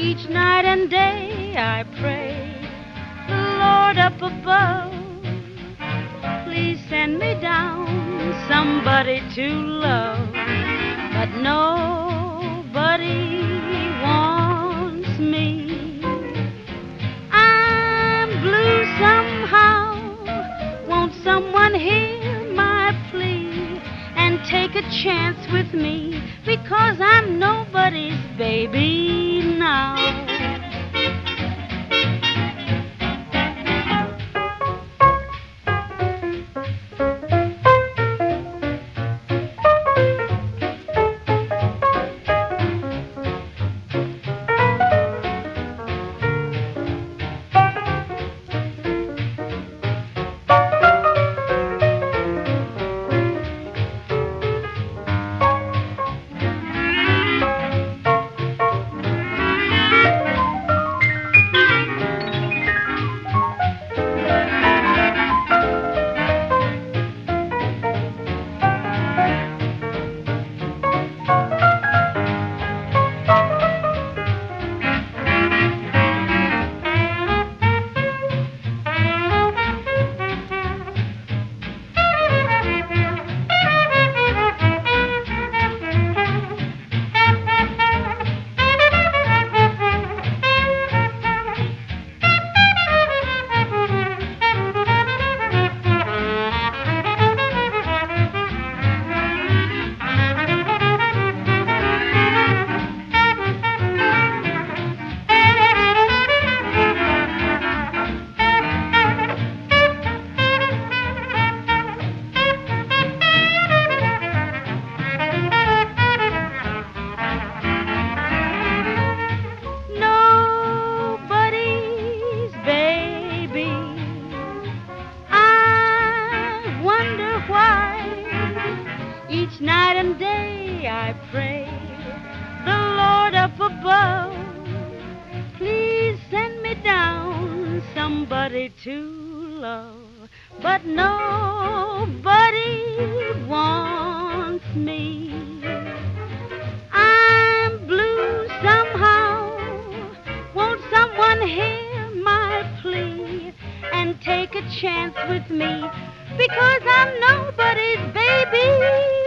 Each night and day I pray, the Lord up above, please send me down somebody to love. But nobody wants me. I'm blue somehow. Won't someone hear my plea and take a chance with me? Because I'm nobody's baby now. Each night and day I pray, the Lord up above, please send me down somebody to love. But nobody wants me. I'm blue somehow. Won't someone hear my plea and take a chance with me? Because I'm nobody's baby